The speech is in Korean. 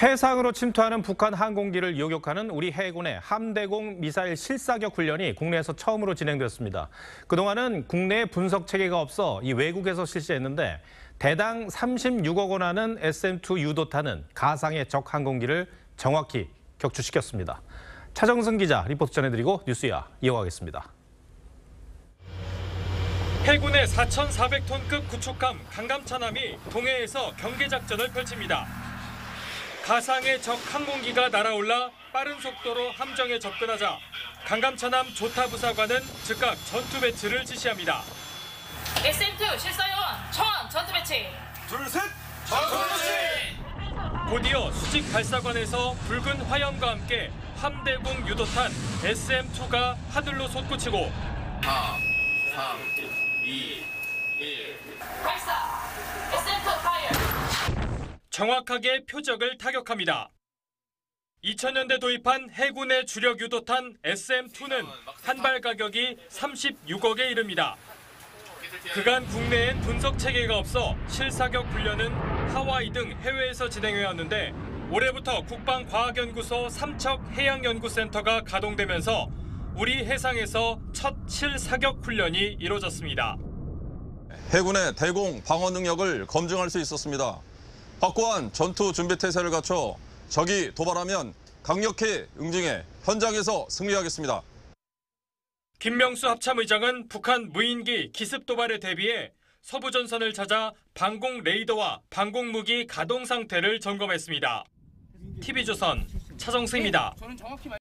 해상으로 침투하는 북한 항공기를 요격하는 우리 해군의 함대공 미사일 실사격 훈련이 국내에서 처음으로 진행됐습니다. 그동안은 국내에 분석 체계가 없어 이 외국에서 실시했는데 대당 36억 원 하는 SM-2 유도탄은 가상의 적 항공기를 정확히 격추시켰습니다. 차정승 기자 리포트 전해드리고 뉴스야 이어가겠습니다. 해군의 4,400톤급 구축함 강감차남이 동해에서 경계작전을 펼칩니다. 가상의 적 항공기가 날아올라 빠른 속도로 함정에 접근하자 강감차남 조타부사관은 즉각 전투 배치를 지시합니다. SM-2 실사요원 청원 전투 배치. 둘, 셋, 전투 배치! 곧이어 수직 발사관에서 붉은 화염과 함께 함대공 유도탄 SM-2가 하늘로 솟구치고 4, 3, 2, 1. 발사. SM-2 파이어. 정확하게 표적을 타격합니다. 2000년대 도입한 해군의 주력 유도탄 SM-2는 한 발 가격이 36억에 이릅니다. 그간 국내엔 분석 체계가 없어 실사격 훈련은 하와이 등 해외에서 진행해왔는데 올해부터 국방과학연구소 삼척해양연구센터가 가동되면서 우리 해상에서 첫 실사격 훈련이 이뤄졌습니다. 해군의 대공 방어 능력을 검증할 수 있었습니다. 확고한 전투 준비 태세를 갖춰 적이 도발하면 강력히 응징해 현장에서 승리하겠습니다. 김명수 합참의장은 북한 무인기 기습 도발에 대비해 서부 전선을 찾아 방공 레이더와 방공 무기 가동 상태를 점검했습니다. TV조선 차정승입니다.